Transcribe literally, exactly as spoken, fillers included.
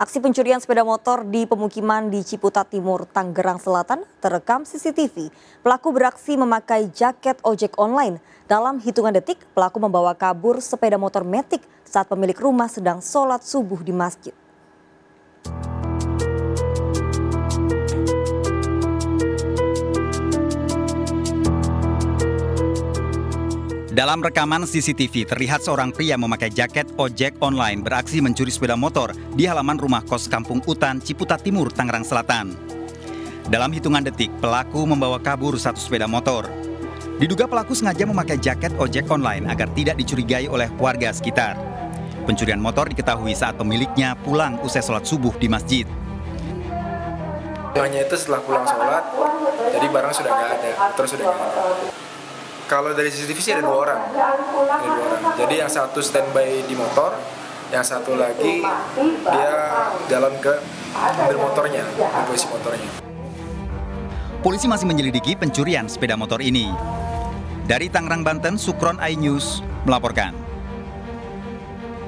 Aksi pencurian sepeda motor di pemukiman di Ciputat Timur, Tangerang Selatan terekam C C T V. Pelaku beraksi memakai jaket ojek online. Dalam hitungan detik, pelaku membawa kabur sepeda motor Matic saat pemilik rumah sedang sholat subuh di masjid. Dalam rekaman C C T V terlihat seorang pria memakai jaket ojek online beraksi mencuri sepeda motor di halaman rumah kos Kampung Utan, Ciputat Timur, Tangerang Selatan. Dalam hitungan detik, pelaku membawa kabur satu sepeda motor. Diduga pelaku sengaja memakai jaket ojek online agar tidak dicurigai oleh warga sekitar. Pencurian motor diketahui saat pemiliknya pulang usai sholat subuh di masjid. Hanya itu setelah pulang sholat, jadi barang sudah nggak ada, terus sudah nggak ada. Kalau dari C C T V sih ada dua orang. Ada dua orang. Jadi yang satu standby di motor, yang satu lagi dia jalan ke ambil motornya, ambil isi motornya. Polisi masih menyelidiki pencurian sepeda motor ini. Dari Tangerang, Banten, Sukron iNews melaporkan.